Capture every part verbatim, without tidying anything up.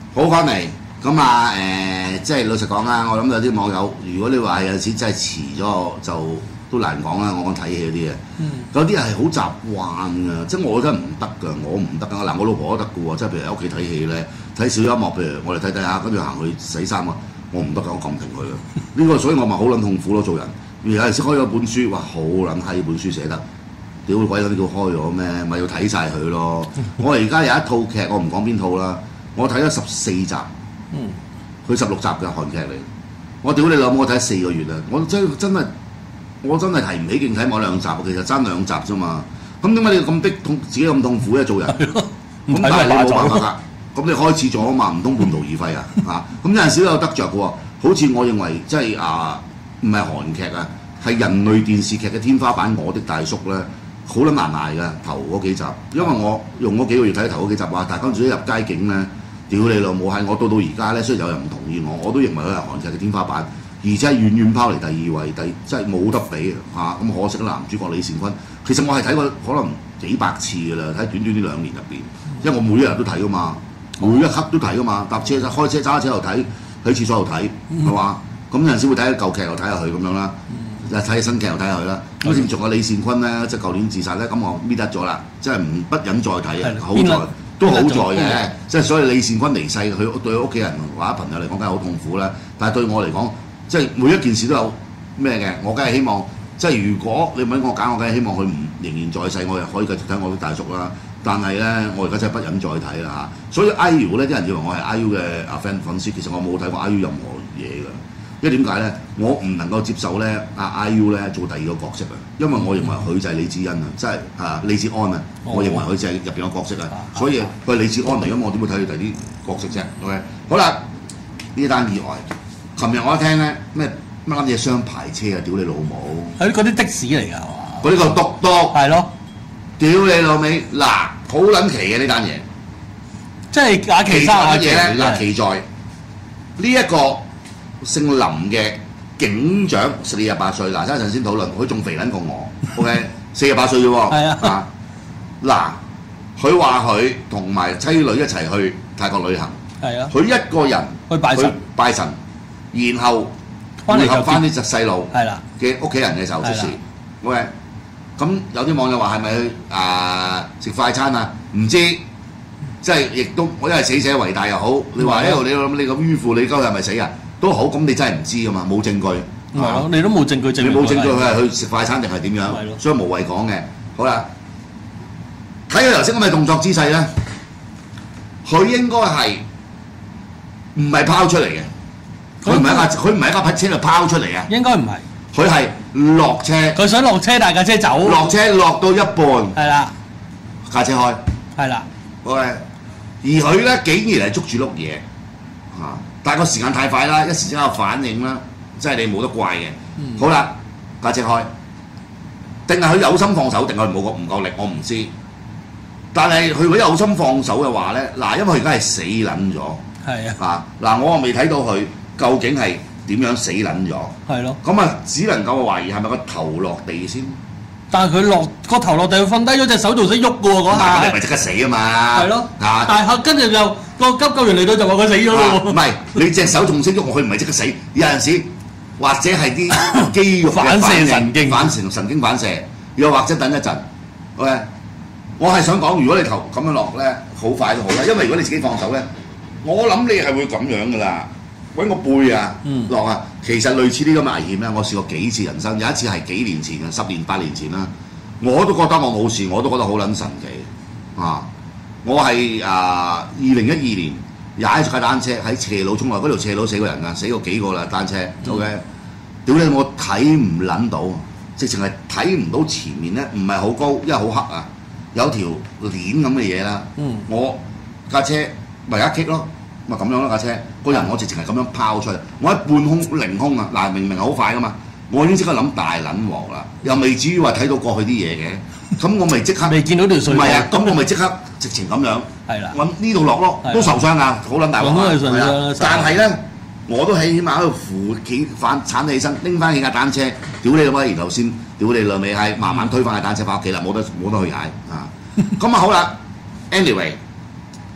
好翻嚟。咁啊誒，即係老實講啦，我諗有啲網友，如果你話有時真係遲咗，就都難講啦。我講睇戲嗰啲啊， 嗯、 有啲係好習慣㗎，即係我覺得唔得㗎，我唔得㗎。嗱，我老婆都得㗎喎，即係譬如喺屋企睇戲咧，睇小音樂，譬如我哋睇睇下，跟住行去洗衫啊，我唔得㗎，我撳停佢㗎。呢、呢個所以我咪好撚痛苦咯，做人。有陣時開咗本書，哇，好撚閪本書寫得，屌鬼嗰啲叫開咗咩？咪要睇晒佢咯。我而家有一套劇，我唔講邊套啦，我睇咗十四集。 嗯， 佢十六集嘅韓劇嚟，我屌你老母！我睇咗四個月啊！我真真係我真係提唔起勁睇某兩集，其實爭兩集啫嘛。咁點解你咁逼痛自己咁痛苦咧？做人咁但係你冇辦法㗎。咁你開始咗啊嘛，唔通半途而廢啊？嚇！咁有陣時都有得着嘅喎。好似我認為即係啊，唔係韓劇啊，係人類電視劇嘅天花板。我的大叔咧，好撚難捱㗎頭嗰幾集，因為我用嗰幾個月睇頭嗰幾集，哇！大家自己入街景咧。屌你老母係！我到到而家咧，雖然有人唔同意我，我都認為佢係韓劇嘅天花板，而且係遠遠拋離第二位，第即係冇得比嚇。咁、啊、可惜男主角李善均，其實我係睇過可能幾百次㗎啦，睇短短呢兩年入邊，因為我每一日都睇㗎嘛，每一刻都睇㗎嘛，搭車開車揸車又睇，喺廁所又睇，係嘛？咁有陣時會睇舊劇又睇下佢咁樣啦，睇下新劇又睇下佢啦。好似仲有李善均咧，即係舊年自殺咧，咁我搣得咗啦，即係唔不忍再睇啊！好在。都好在嘅，即係所以李善均離世，佢對佢屋企人或者朋友嚟講，梗係好痛苦啦。但係對我嚟講，即係每一件事都有咩嘅，我梗係希望，即係如果你問我揀，我梗係希望佢唔仍然在世，我又可以繼續睇我啲大叔啦。但係咧，我而家真係不忍再睇啦嚇。所以 I U 咧，啲人以為我係 I U 嘅阿 friend 粉絲，其實我冇睇過 I U 任何嘢㗎。因為點解咧？我唔能夠接受咧阿 I U 咧做第二個角色啊！因為我認為佢就係李智恩啊，即係啊李智安啊，哦、我認為佢就係入邊個角色啊，所以佢係李智安嚟，咁我點會睇佢第二啲角色啫 ？OK， 好啦，呢單意外，琴日我一聽咧咩乜撚嘢雙牌車啊，屌你老母！ 係嗰啲的士嚟㗎係嘛？ 嗰啲個篤篤係咯， 屌你老味！嗱，好撚奇嘅呢單嘢， 即係假期生乜嘢咧？嗱，奇在呢一個。姓林嘅警長四十八歲，嗱，一陣先討論，佢仲肥撚過我 ，OK， 四十八歲啫喎， 係啊， 嗱，佢話佢同埋妻女一齊去泰國旅行， 係啊， 佢一個人去拜神， 拜神，然後配合翻啲隻細路嘅屋企人嘅時候出事 ，OK， 咁有啲網友話係咪去啊食快餐啊？唔知，即係亦都我因為死者為大又好，你話呢度你諗你個迂腐你鳩係咪死啊？都好，咁你真係唔知㗎嘛，冇證據。 係咯，你都冇證據證明。 你冇證據佢係去食快餐定係點樣？所以無謂講嘅。好啦，睇佢頭先咁嘅動作姿勢咧，佢應該係唔係拋出嚟嘅？佢唔係一架，佢唔係一架車度拋出嚟啊！ 應該唔係。 佢係落車。 佢想落車，但架車走。 落車落到一半。 係啦。 架車開。 係啦。 OK，而佢咧竟然係捉住碌嘢嚇。但係個時間太快啦，一時之間有反應啦，即係你冇得怪嘅。嗯、好啦，架車開，定係佢有心放手，定係佢冇個唔夠力，我唔知。但係佢如果有心放手嘅話咧，嗱，因為佢而家係死撚咗。係啊。啊，嗱，我未睇到佢究竟係點樣死撚咗。係咯。咁啊，只能夠懷疑係咪個頭落地先。但係佢落個頭落地，佢瞓低咗隻手仲識喐嘅喎嗰下。你咪即刻死啊嘛！係咯。啊！但係跟住就個急救員嚟到就話佢死咗咯喎。唔係，你隻手仲識喐，佢唔係即刻死。有陣時或者係啲肌肉反射神經反射神經反射，又或者等一陣。OK，我係想講，如果你頭咁樣落咧，好快都好啦。因為如果你自己放手咧，我諗你係會咁樣噶啦。揾個背啊，落啊，其實類似呢咁嘅危險咧，我試過幾次人生，有一次係幾年前嘅，十年八年前啦，我都覺得我冇事，我都覺得好撚神奇啊！我係啊二零一二年踩住架單車喺斜路衝落，嗰條斜路死過人啊，死過幾個啦單車 ，OK，屌你我睇唔撚到，直情係睇唔到前面咧，唔係好高，因為好黑啊，有條鏈咁嘅嘢啦，嗯、我架車咪一棘咯。咪咁樣咯架車，個人我直情係咁樣拋出嚟，我喺半空凌空啊！嗱，明明係好快噶嘛，我已經即刻諗大撚鑊啦，又未至於話睇到過去啲嘢嘅，咁我咪即刻未見到條水。唔係啊，咁我咪即刻直情咁樣，係啦，揾呢度落咯，都受傷啊，好撚大鑊啊！但係咧，我都起碼喺度扶起反鏟起身，拎翻起架單車，屌你老母，然後先屌你老味係慢慢推翻架單車翻屋企啦，冇得冇得去踩啊！咁啊好啦 ，anyway。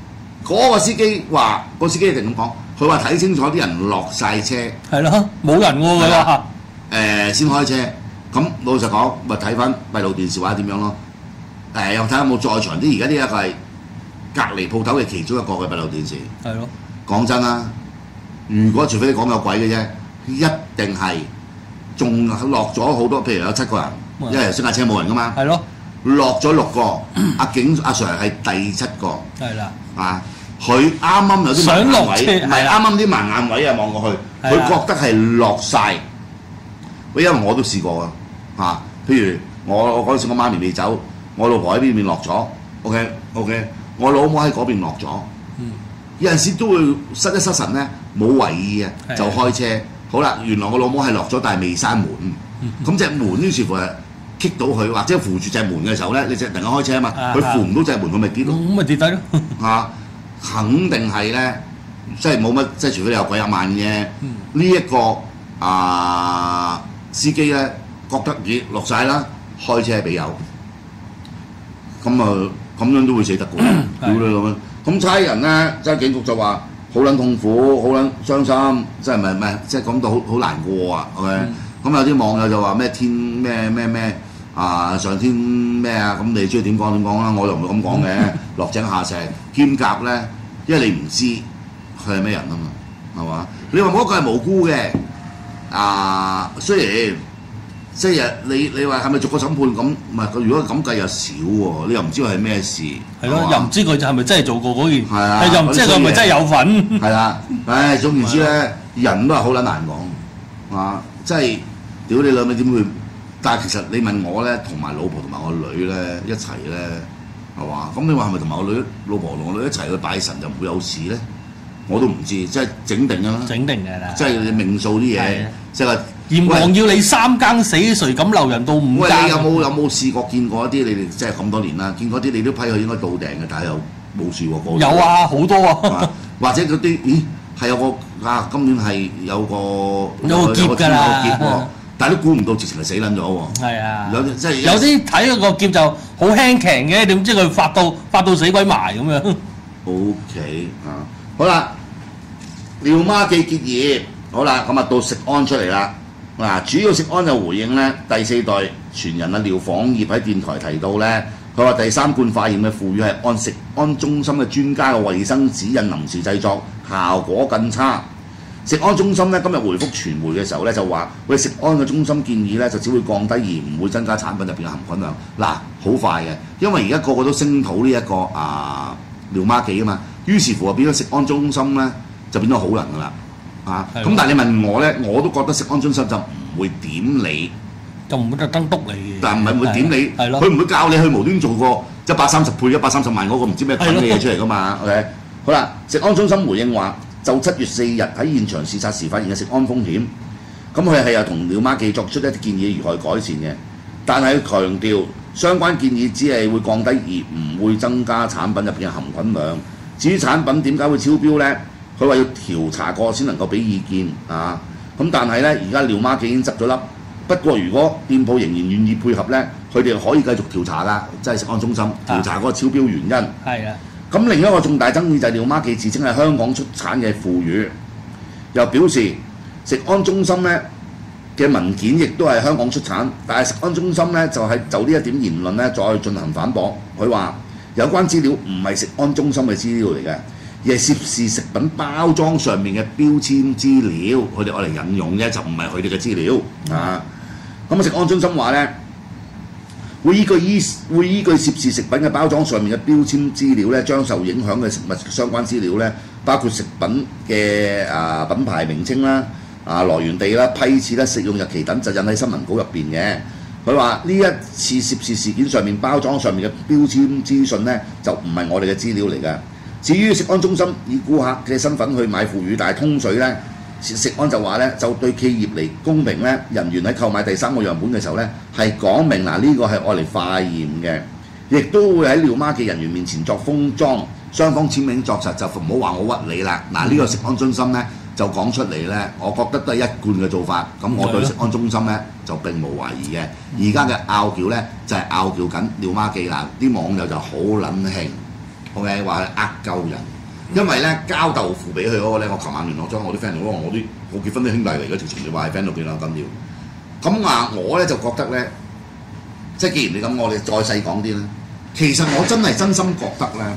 嗰個司機話，個司機一定咁講，佢話睇清楚啲人落晒車， 係咯，冇人喎佢話。 誒先開車。咁老實講，咪睇翻閉路電視或者點樣咯。誒又睇下有冇再長啲。而家呢一個係隔離鋪頭嘅其中一個嘅閉路電視。 係咯。 講真啦，如果除非你講有鬼嘅啫，一定係仲落咗好多，譬如有七個人，因為升架車冇人噶嘛。 係咯。 落咗六個，阿警阿 Sir 係第七個。 係啦。 啊，佢啱啱有啲盲眼位，唔係啱啱啲盲眼位啊，望過去，佢覺得係落晒。喂，因為我都試過啊，嚇，譬如我我嗰陣時我媽咪未走，我老婆喺呢邊落咗 ，OK OK，我老母喺嗰邊落咗，嗯、有陣時都會失一失神咧，冇為意嘅就開車。好啦，原來我老母係落咗，但係未閂門，咁隻、嗯、門於是乎係棘到佢，或者扶住隻門嘅時候咧，你隻突然間開車啊嘛，佢扶唔到隻門，佢咪跌咯， 咁咪跌低咯。 嚇，肯定係咧，即係冇乜，即係除非你有鬼有眼嘅，呢一、嗯、個啊司機咧覺得咦落晒啦，開車俾油，咁啊咁樣都會死得嘅，屌你老味！咁差人咧，即係警局就話好撚痛苦，好撚傷心，即係咪咪即係講到好好難過啊，係咪？咁、嗯、有啲網友就話咩天咩咩咩啊上天咩啊，咁你中意點講點講啦，我就唔會咁講嘅，落井下石兼夾咧，因為你唔知佢係咩人啊嘛，係嘛？你話嗰個係無辜嘅。啊，雖然即係你你話係咪逐個審判咁？唔係佢如果咁計又少喎，你又唔知佢係咩事。係咯，又唔知佢係咪真係做過嗰件，係啊，又唔知佢係咪真係有份。係啦，唉，總言之咧，人都係好撚難講啊！即係屌你兩味點會？但係其實你問我咧，同埋老婆同埋我女咧一齊咧，係嘛？咁你話係咪同埋我女老婆同我女一齊去拜神就唔會有事咧？我都唔知，即係整定啊！整定嘅啦，即係你命數啲嘢，即係話閻王要你三更死，誰敢留人到五更？喂，你有冇有冇試過見過一啲你哋即係咁多年啦？見過啲你都批佢應該到頂嘅，但係又冇事喎。有啊，好多啊！或者嗰啲咦係有個啊，今年係有個有個劫㗎啦，但係都估唔到直情係死撚咗喎。係啊，有即係有啲睇嗰個劫就好輕騎嘅，點知佢發到發到死鬼埋咁樣。O K 啊。好啦，廖媽記結業，好啦，咁啊到食安出嚟啦。嗱，主要食安就回應咧，第四代傳人啊廖晃業喺電台提到咧，佢話第三罐化驗嘅腐乳係按食安中心嘅專家嘅衛生指引臨時製作，效果更差。食安中心咧今日回覆傳媒嘅時候咧就話，喂，食安嘅中心建議咧就只會降低而唔會增加產品入邊嘅含菌量。嗱，好快嘅，因為而家個個都聲討呢一個啊廖媽記啊嘛。於是乎啊，變咗食安中心咧，就變咗好人噶啦，啊！咁但係你問我咧，我都覺得食安中心就唔會點你，就唔會特登督你。但唔係會點你，佢唔會教你去無端做個一百三十倍、一百三十萬嗰個唔知咩菌嘅嘢出嚟噶嘛 ？OK， 好啦，食安中心回應話，就七月四日喺現場視察時發現嘅食安風險，咁佢係又同廖媽記作出一啲建議如何改善嘅，但係佢強調相關建議只係會降低而唔會增加產品入邊嘅含菌量。至於產品點解會超標呢？佢話要調查過先能夠俾意見啊！咁但係呢，而家廖媽記已經執咗笠。不過如果店鋪仍然願意配合呢，佢哋可以繼續調查㗎，即係食安中心調查嗰個超標原因。係啊。咁另一個重大爭議就係廖媽記自稱係香港出產嘅腐乳，又表示食安中心呢嘅文件亦都係香港出產，但係食安中心呢就係就呢一點言論呢再進行反駁。佢話有關資料唔係食安中心嘅資料嚟嘅，而係涉事食品包裝上面嘅標籤資料，佢哋愛嚟引用啫，就唔係佢哋嘅資料啊。咁啊，食安中心話咧，會依據依會依據涉事食品嘅包裝上面嘅標籤資料咧，將受影響嘅食物相關資料咧，包括食品嘅啊品牌名稱啦、啊來源地啦、批次啦、食用日期等，就印喺新聞稿入邊嘅。佢話呢一次涉事事件上面包裝上面嘅標籤資訊呢，就唔係我哋嘅資料嚟㗎。至於食安中心以顧客嘅身份去買腐乳，但係通水呢，食安就話呢，就對企業嚟公平呢，人員喺購買第三個樣本嘅時候呢，係講明嗱呢個係愛嚟化驗嘅，亦都會喺廖媽記人員面前作封裝，雙方簽名作實，就唔好話我屈你啦。嗱呢個食安中心呢，就講出嚟呢，我覺得都係一貫嘅做法。咁我對食安中心呢，就並無懷疑嘅。而家嘅拗撬呢，就係拗撬緊廖媽記啦，啲網友就好撚興 ，OK 話佢呃鳩人。 因為咧交豆腐俾佢嗰個咧，我琴晚聯絡咗我啲 friend，我話我啲我結婚啲兄弟嚟嘅，直情你話係 friend 到幾兩斤要。咁啊，我咧就覺得咧，即係既然你咁，我哋再細講啲咧，其實我真係真心覺得咧，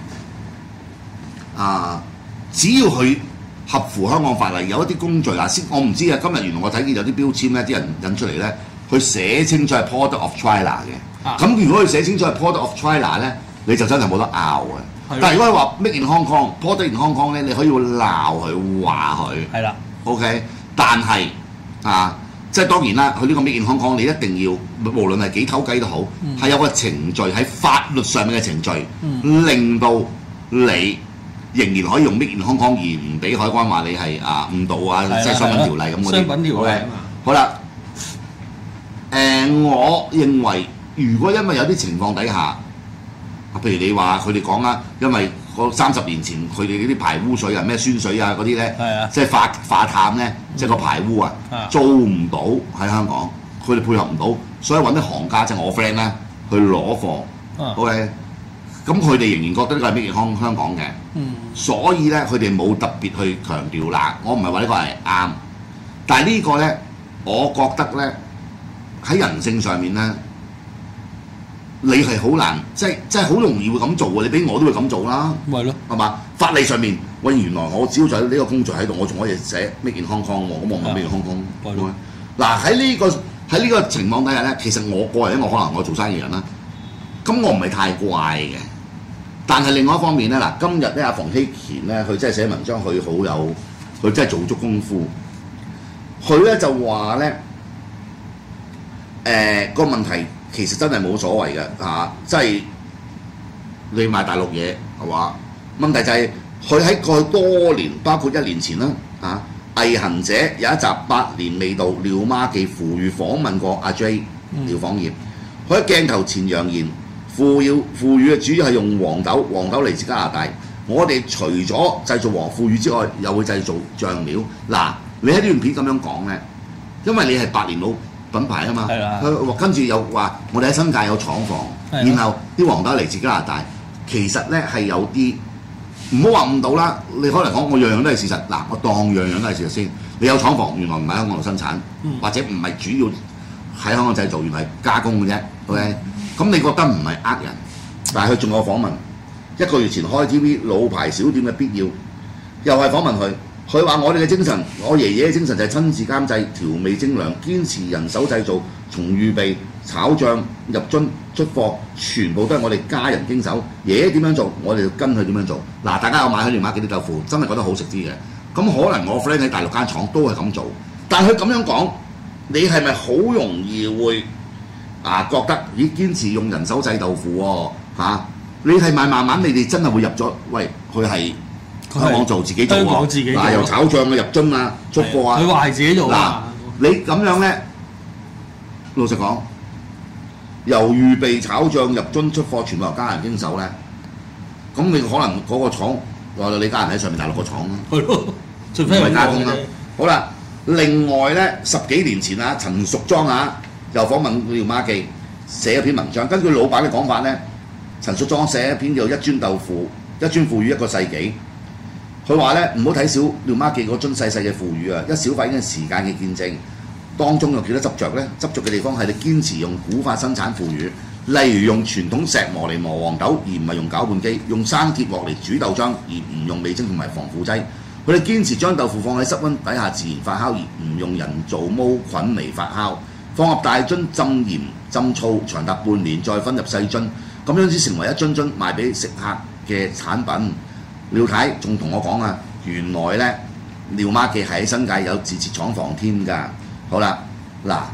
啊，只要佢合乎香港法例，有一啲工序啊，先我唔知啊。今日原來我睇見有啲標籤咧，啲人印出嚟咧，佢寫清楚係 Product of China 嘅。咁、啊、如果佢寫清楚係 Product of China 咧，你就真係冇得拗嘅。但係如果佢話 Made in Hong Kong、Product in Hong Kong 咧，你可以鬧佢話佢。係啦。OK， 但係啊，即係當然啦，佢呢個 Made in Hong Kong 你一定要，無論係幾偷雞都好，係、嗯、有個程序喺法律上面嘅程序，嗯、令到你仍然可以用 Made in Hong Kong 而唔俾海關話你係啊誤導啊，即係商品條例咁嗰啲。商品條例啊嘛。好啦，誒、呃，我認為如果因為有啲情況底下，譬如你話佢哋講啦，因為三十年前佢哋嗰啲排污水啊、咩酸水啊嗰啲咧，即係化化淡咧，即係個排污啊，做唔到喺香港，佢哋配合唔到，所以揾啲行家即係、就是、我 friend 咧去攞貨。OK， 咁佢哋仍然覺得呢個係 Made in Hong Kong香港嘅，嗯、所以咧佢哋冇特別去強調啦。我唔係話呢個係啱，但係呢個咧，我覺得咧喺人性上面咧。你係好難，即係即係好容易會咁做喎！你俾我都會咁做啦，咪咯，係嘛？法例上面，喂，原來我只要就呢個工序喺度，我仲可以寫 Made in Hong Kong 喎，咁我咪 Made in Hong Kong。嗱喺呢個喺呢個情況底下咧，其實我個人，因為我可能我做生意人啦，咁我唔係太怪嘅。但係另外一方面咧，嗱，今日咧阿馮睎乾咧，佢真係寫文章，佢好有，佢真係做足功夫。佢咧就話咧，誒、呃、個問題。其實真係冇所謂嘅嚇、啊，即係你賣大陸嘢係嘛？問題就係佢喺過去多年，包括一年前啦嚇，毅行者有一集百年未到廖媽記腐乳訪問過阿 J 廖晃業，佢喺鏡頭前揚言腐乳腐乳嘅主要係用黃豆，黃豆嚟自加拿大。我哋除咗製造黃腐乳之外，又會製造醬料。嗱，你喺呢段片咁樣講咧，因為你係百年老品牌啊嘛，佢跟住又話我哋喺新界有廠房，然後啲黃豆嚟自加拿大，其實咧係有啲唔好話誤導啦。你可能講我樣樣都係事實，嗱我當樣樣都係事實先。你有廠房，原來唔喺香港度生產，嗯、或者唔係主要喺香港製造，原來係加工嘅啫。OK，咁、嗯、你覺得唔係呃人？但係佢仲有訪問，一個月前開 T V 老牌小店嘅必要，又係訪問佢。佢話：我哋嘅精神，我爺爺嘅精神就係親自監製、調味精良，堅持人手製造，從預備、炒醬、入樽、出貨，全部都係我哋家人經手。爺爺點樣做，我哋就跟佢點樣做。嗱，大家有買喺連媽記啲豆腐，真係覺得好食啲嘅。咁可能我 friend 喺大陸間廠都係咁做，但係佢咁樣講，你係咪好容易會啊覺得咦堅持用人手製豆腐喎、啊啊、你係咪慢慢你哋真係會入咗？喂，佢係。香港做自己做喎，嗱由炒醬啊、入樽啊、出貨啊， 佢話係自己做嗱，你咁樣咧，老實講，由預備炒醬入樽出貨，全部由家人經手咧，咁你可能嗰個廠話你家人喺上面大陸個廠咯，係咯，除非係加工啦。好啦，另外咧十幾年前啊，陳淑莊啊又訪問廖媽記，寫一篇文章，根據老闆嘅講法咧，陳淑莊寫一篇叫《一磚豆腐一磚腐乳一個世紀》。佢話咧唔好睇小廖媽記嗰樽細細嘅腐乳啊，一小塊已經係時間嘅見證，當中有幾多執着咧？執着嘅地方係你堅持用古法生產腐乳，例如用傳統石磨嚟磨黃豆，而唔係用攪拌機；用生鐵鑊嚟煮豆漿，而唔用味精同埋防腐劑。佢哋堅持將豆腐放喺室溫底下自然發酵，而唔用人造毛菌嚟發酵。放入大樽浸鹽浸醋，長達半年，再分入細樽，咁樣先成為一樽樽賣俾食客嘅產品。廖太仲同我講啊，原來咧廖媽記係喺新界有自設廠房添㗎。好啦，嗱，誒、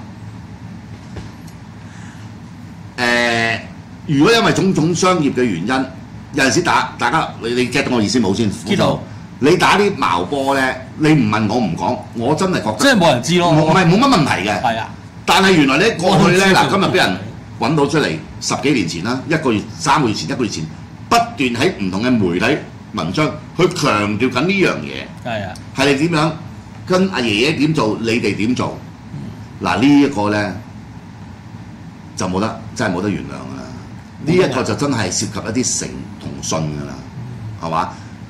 呃，如果因為種種商業嘅原因，有陣時打大家你你 get 到我意思冇先？知道。你打啲矛波咧，你唔問我唔講，我真係覺得即係冇人知咯。 唔係冇乜問題嘅。係啊。但係原來你過去咧嗱，今日俾人揾到出嚟，十幾年前啦，一個月、三個月前、一個月前，不斷喺唔同嘅媒體文章去強調緊呢樣嘢。係啊。係你點樣跟阿爺爺點做，你哋點做？嗱、嗯、呢一個咧就冇得，真係冇得原諒㗎啦。呢一個就真係涉及一啲誠同信㗎啦，係嘛？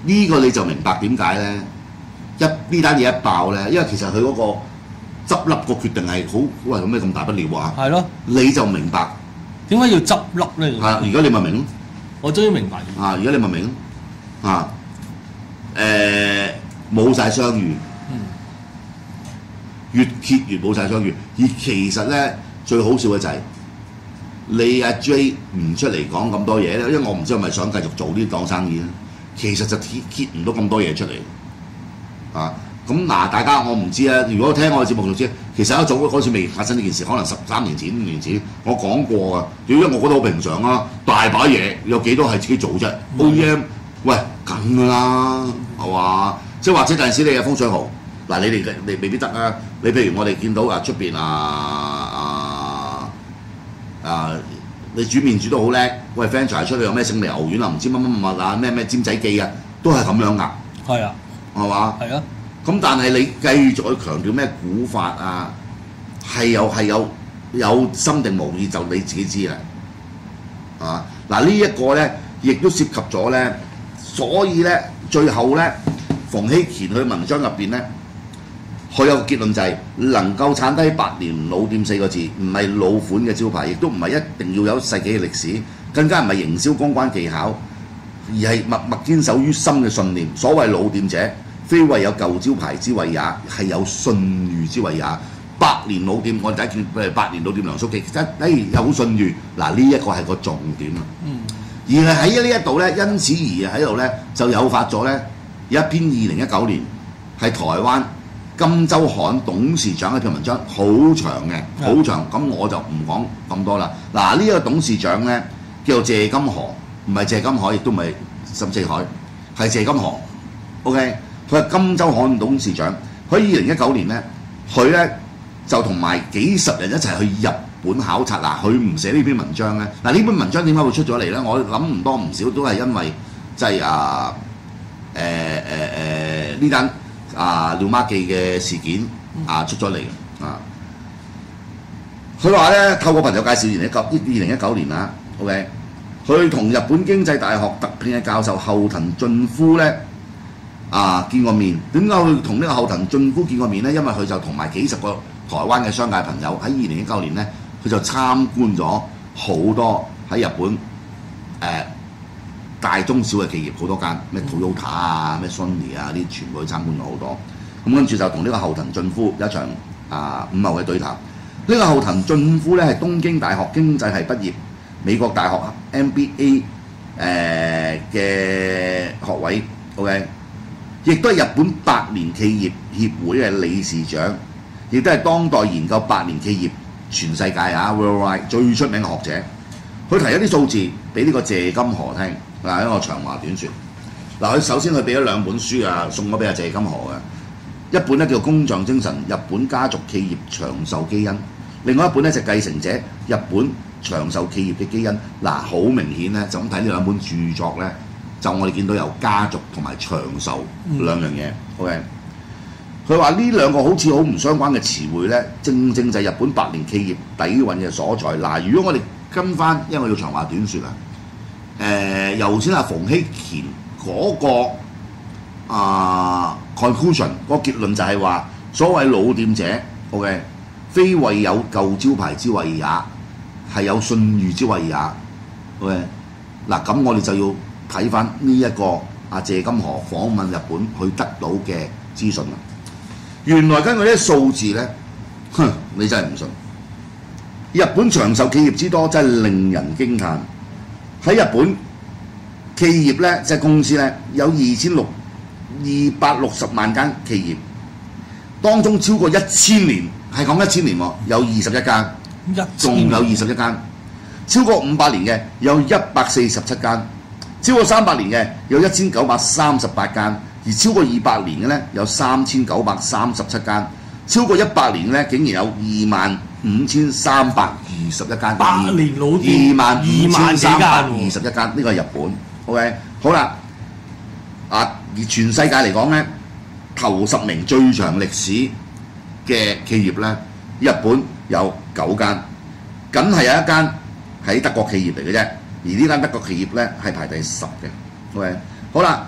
呢個你就明白點解咧？一呢單嘢一爆咧，因為其實佢嗰個執笠個決定係好喂，有咩咁大不了啊？ 係咯， 你就明白點解要執笠咧？ 係而家你咪明咯。 我終於明白啊！而家你咪明咯啊！誒冇晒相遇， 嗯， 越揭越冇晒相遇。而其實咧最好笑嘅就係、你阿 J 唔出嚟講咁多嘢咧，因為我唔知係咪想繼續做呢檔生意咧。其實就揭揭唔到咁多嘢出嚟啊！咁嗱，大家我唔知啊。如果聽我嘅節目就知，其實一早嗰時未發生呢件事，可能十三年前、五年前我講過啊。屌，因為我覺得好平常啊，大把嘢有幾多係自己做啫。O E M 喂梗㗎啦，係嘛？即係或者第陣時你有風水豪嗱，你哋你未必得啊。你譬如我哋見到啊出邊啊啊啊，你煮麵煮得好叻，喂 franchise 出去有咩勝利牛丸啊，唔知乜乜乜啊，咩咩尖仔記啊，都係咁樣㗎。 係啊， 係嘛？ 係啊。 咁但係你繼續去強調咩古法啊，係有係有有心定無意就你自己知啦。啊，嗱呢一個咧，亦都涉及咗咧，所以咧最後咧，馮睎乾佢文章入邊咧，佢有個結論就係、能夠撐低百年老店四個字，唔係老款嘅招牌，亦都唔係一定要有世紀嘅歷史，更加唔係營銷公關技巧，而係默默堅守於心嘅信念。所謂老店者，非為有舊招牌之謂也，係有信譽之謂也。百年老店，我哋第一見誒百年老店梁叔記，真誒有信譽。嗱呢一個係個重點啊。嗯。而係喺呢一度咧，因此而喺度咧就誘發咗咧有一篇二零一九年係台灣金周刊董事長一篇文章，好長嘅，好長。咁我就唔講咁多啦。嗱呢一個董事長咧叫做謝金河，唔係謝金海，亦都唔係十四海，係謝金河。OK。佢係金周刊董事長，佢二零一九年咧，佢咧就同埋幾十人一齊去日本考察。嗱，佢唔寫呢篇文章咧，嗱呢篇文章點解會出咗嚟咧？我諗唔多唔少都係因為即係啊誒誒誒呢單啊廖媽記嘅事件啊出咗嚟嘅啊。佢話咧透過朋友介紹，二零一九二零一九年啊 ，OK， 佢同日本經濟大學特聘嘅教授後藤俊夫咧。啊！見過面，點解佢同呢個後藤俊夫見過面咧？因為佢就同埋幾十個台灣嘅商界朋友喺二零一九年咧，佢就參觀咗好多喺日本誒、呃、大中小嘅企業，好多間咩 Toyota 啊、咩 Sony 啊啲，全部去參觀咗好多。咁跟住就同呢個後藤俊夫一場啊五牛嘅對談。呢、這個後藤俊夫咧係東京大學經濟系畢業，美國大學 M B A 誒、呃、嘅學位 ，OK。亦都係日本百年企業協會嘅理事長，亦都係當代研究百年企業全世界啊 worldwide 最出名嘅學者。佢提一啲數字俾呢個謝金河聽，嗱一個長話短説。嗱，佢首先佢俾咗兩本書啊，送咗俾阿謝金河嘅。一本咧叫《工匠精神：日本家族企業長壽基因》，另外一本咧就係《繼承者：日本長壽企業嘅基因》。嗱，好明顯咧，就咁睇呢兩本著作咧。就我哋見到有家族同埋長壽兩樣嘢 ，OK。佢話呢兩個好似好唔相關嘅詞彙咧，正正就係日本百年企業底蘊嘅所在。嗱，如果我哋跟翻，因為我要長話短説啊，誒由先阿馮睎乾嗰個啊 conclusion 嗰個結論就係話，所謂老店者 ，OK， 非為有舊招牌之謂也，係有信譽之謂也 ，OK。嗱，咁我哋就要睇翻呢一個阿謝金河訪問日本佢得到嘅資訊啦。原來根據呢啲數字咧，哼，你真係唔信。日本長壽企業之多真係令人驚歎。喺日本企業咧，即係公司咧，有二千六二百六十萬間企業，當中超過一千年，係講一千年喎，有二十一間，仲有二十一間。超過五百年嘅有一百四十七間，超過三百年嘅有一千九百三十八間，而超過二百年嘅咧有三千九百三十七間，超過一百年嘅咧竟然有二萬五千三百二十一間。 百年老店二萬二萬三百二十一間，呢個係日本。OK， 好啦，啊而全世界嚟講咧，頭十名最長歷史嘅企業咧，日本有九間，梗係有一間喺德國企業嚟嘅啫，而呢間德國企業咧係排第十嘅。OK， 好啦，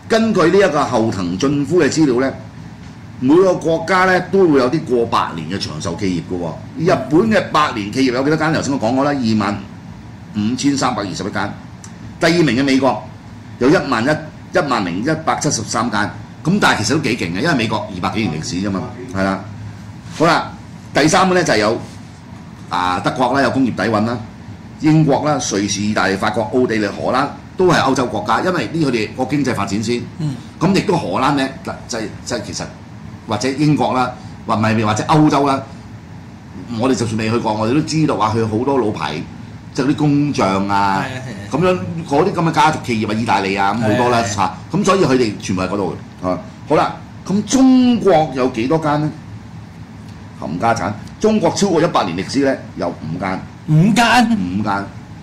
根據呢一個後藤俊夫嘅資料咧，每個國家咧都會有啲過百年嘅長壽企業嘅喎。日本嘅百年企業有幾多間？頭先我講過啦，二萬五千三百二十一間。第二名嘅美國有一萬一一萬零一百七十三間。咁但係其實都幾勁嘅，因為美國二百幾年歷史啫嘛，係啦。好啦，第三個咧就係有啊德國啦，有工業底蘊啦。英國啦、瑞士、意大利、法國、奧地利、荷蘭都係歐洲國家，因為呢佢哋個經濟發展先。咁亦、嗯、都荷蘭咧，嗱即係即係其實或者英國啦，或唔係或者歐洲啦，我哋就算未去過，我哋都知道話去好多老牌，即係啲工匠啊，咁樣嗰啲咁嘅家族企業啊，意大利啊咁好多啦嚇。咁所以佢哋全部喺嗰度嘅。啊，好啦，咁中國有幾多間咧？冚家產，中國超過一百年歷史咧，有五間。 五間， 五間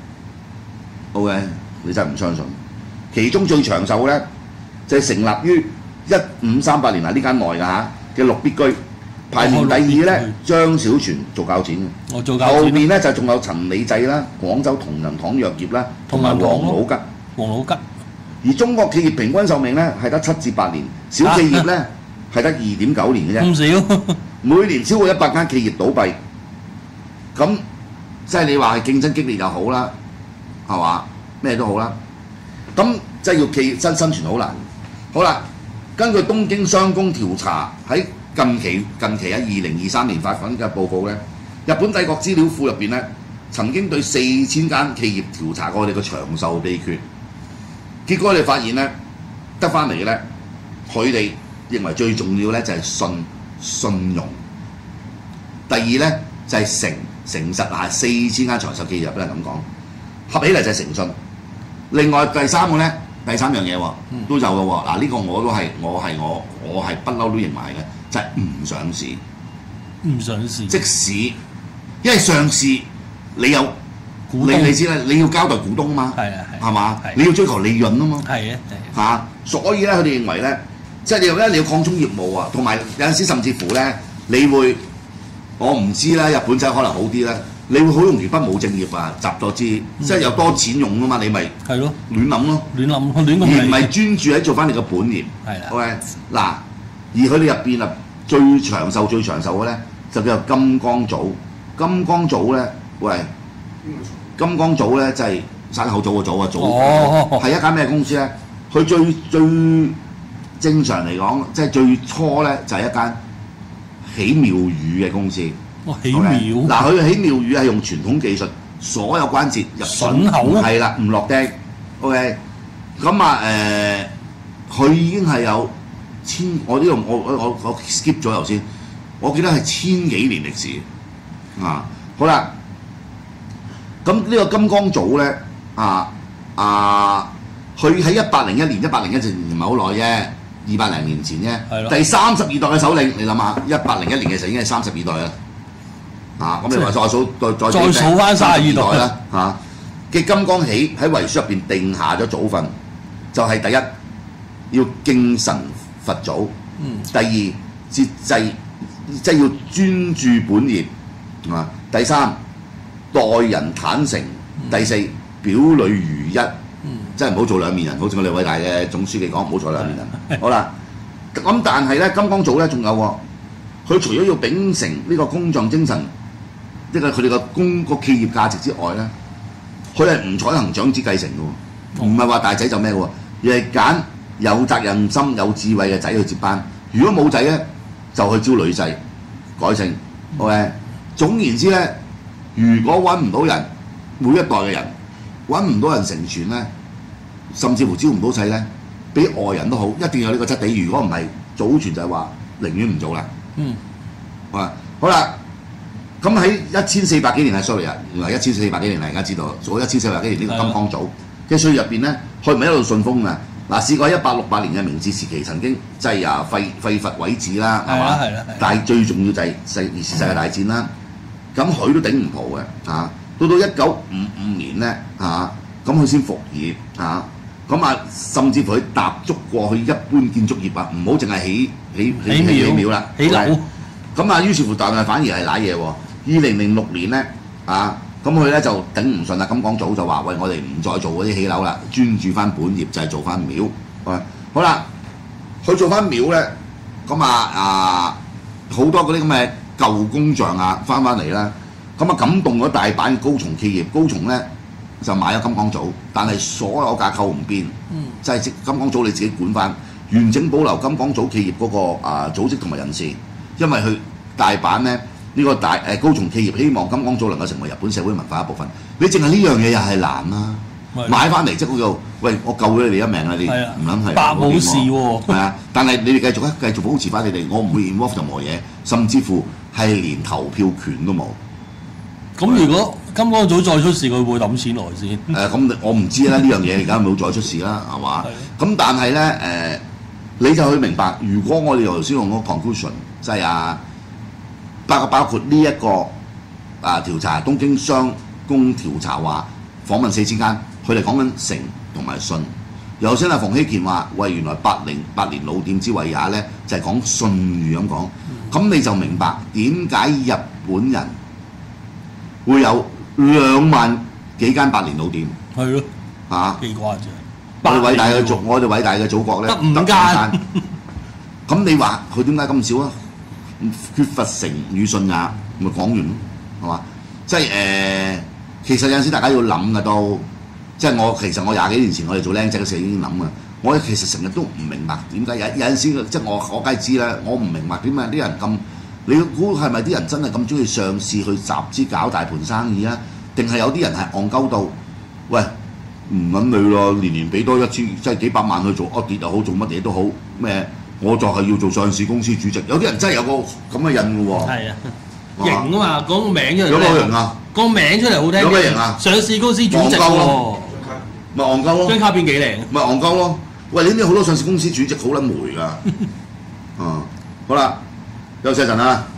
，OK， 你真係唔相信。其中最長壽咧，就係、是、成立於一五三八年嗱呢間內㗎嚇嘅綠必居，排名第二咧張小泉做教剪嘅， 我做教剪。 後邊咧就仲有陳李濟啦、廣州同仁堂藥業啦，同埋王老吉。 王老吉。而中國企業平均壽命咧係得七至八年，小企業咧係得二點九年嘅啫。 咁少， 每年超過一百間企業倒閉，咁。即係你話係競爭激烈又好啦，係嘛？咩都好啦。咁即係要企生生存好難。好啦，根據東京商工調查喺近期近期喺二零二三年發份嘅報告咧，日本帝國資料庫入邊咧曾經對四千間企業調查過佢哋嘅長壽秘訣，結果你發現咧得翻嚟嘅咧，佢哋認為最重要咧就係信信用。第二咧就係、是、誠。誠實啊，四千間長壽企業不能咁講，合起嚟就係誠信。另外第三個咧，第三樣嘢喎都有嘅喎。嗱呢個我都係我係我我係不嬲都認為嘅，就係、是、唔上市。 唔上市。即使因為上市你有股東，你你知啦，你要交代股東啊嘛。係啊係。係嘛？你要追求利潤啊嘛。係啊係。嚇，所以咧佢哋認為咧，即係你咧你要擴充業務啊，同埋有陣時甚至乎咧，你會。我唔知啦，日本仔可能好啲啦。你會好容易不務正業啊，集咗資，嗯、即係有多錢用啊嘛，你咪係咯，亂諗咯，亂諗，亂咁而唔係專注喺做翻你個本業。係啦。OK，嗱，而佢哋入邊啊，最長壽、最長壽嘅咧，就叫做金剛組。金剛組咧，喂，金剛組咧，即係山口組個組啊，組係、哦、一間咩公司咧？佢最最正常嚟講，即係最初咧，就係、是、一間。起廟宇嘅公司，哦起廟，嗱佢、okay? 起廟宇係用傳統技術，所有關節入榫口，係啦，唔落釘 ，OK，咁啊誒，佢、呃、已經係有千，我呢度我我我我 skip 咗頭先，我記得係千幾年歷史，啊，好啦，咁呢個金剛組咧，啊啊，佢喺一百零一年，一百零一年唔係好耐啫。二百零年前啫，第三十二代嘅首領，你諗下，一百零一年嘅時候已經係三十二代啦，啊，咁你話再數再再再數翻三十二代啦，嚇嘅金剛喜喺遺書入邊定下咗祖訓，就係、是、第一要敬神佛祖，嗯、第二節制，即係要專注本業，啊，第三待人坦誠，嗯、第四表裏如一。即係唔好做兩面人，好似我哋偉大嘅總書記講，唔好做兩面人。好啦，咁但係咧，金剛組咧仲有喎，佢除咗要秉承呢個工匠精神，即係佢哋個工個企業價值之外咧，佢係唔採行長子繼承嘅喎，唔係話大仔就咩嘅喎，而係揀有責任心、有智慧嘅仔去接班。如果冇仔咧，就去招女婿改姓。OK，總言之咧，如果揾唔到人，每一代嘅人揾唔到人成傳咧。甚至乎招唔到仔咧，俾外人都好，一定有呢個質地。如果唔係，祖傳就係話寧願唔做啦。嗯，啊，好啦，咁喺一千四百幾年係 sorry 啊，原來一千四百幾年嚟，大家知道做一千四百幾年呢個金剛組嘅歲月入邊咧，佢唔係一路順風嘅。嗱，試過一八六八年嘅明治時期曾經即係啊廢廢佛毀寺啦，係嘛？係啦，但係最重要就係世二次世界大戰啦。咁佢都頂唔蒲嘅，嚇。到到一九五五年咧，嚇，咁佢先復業，嚇。咁啊，甚至乎佢踏足過去一般建築業啊，唔好淨係起起起起廟啦，起樓。咁啊，於是乎，但係反而係賴嘢喎。二零零六年咧，啊，咁佢咧就頂唔順啦。金剛組就話：喂，我哋唔再做嗰啲起樓啦，專注翻本業，就係做翻廟。 好啦，佢做翻廟咧，咁啊啊好多嗰啲咁嘅舊工匠啊翻翻嚟啦，咁啊感動咗大阪高松企業，高松咧就買咗金剛組，但係所有架構唔變，嗯、即係金剛組你自己管翻，完整保留金剛組企業嗰、那個啊組織同埋人事，因為佢大阪咧。呢個大誒高松企業希望金剛組能夠成為日本社會文化一部分，你淨係呢樣嘢又係難啦。買翻嚟即係嗰個，喂，我救咗你哋一命啦，你唔諗係白冇事喎。 係啊，但係你哋繼續啊，繼續保持翻你哋，我唔會 involve 任何嘢，甚至乎係連投票權都冇。 咁如果金剛組再出事，佢會抌錢來先？ 誒咁我唔知啦，呢樣嘢而家冇再出事啦，係嘛？咁但係咧誒，你就去明白，如果我哋頭先用嗰個 conclusion， 即係啊。包包括呢、這、一個啊調查東京商工調查話訪問四千間，佢哋講緊誠同埋信。頭先阿馮希健話：喂，原來百零百年老店之謂也咧，就係、是、講信譽咁講。咁、嗯、你就明白點解日本人會有兩萬幾間百年老店？ 係咯， 嚇幾誇張！ 我哋偉大嘅祖，我哋偉大嘅祖國咧， 得五間。 咁你話佢點解咁少啊？缺乏誠與信也，咪講完咯，係嘛？即係誒、呃，其實有陣時大家要諗嘅都，即係我其實我廿幾年前我哋做僆仔嘅時候已經諗啊。我其實成日都唔明白點解有有陣時即係我我梗係知啦，我唔明白點解啲人咁，你估係咪啲人真係咁中意上市去集資搞大盤生意啊？定係有啲人係戇鳩到，喂唔撚你咯，年年俾多一千即係幾百萬去做 audit 又好，做乜嘢都好咩？我就係要做上市公司主席，有啲人真係有個咁嘅印嘅喎。係啊，型啊嘛，講個名出嚟。有冇型啊？個名出嚟好聽。有咩型啊？上市公司主席喎。咪戇鳩咯。張卡片幾靚？咪戇鳩咯。喂，呢啲好多上市公司主席好撚霉㗎。啊，好啦，休息一陣啦。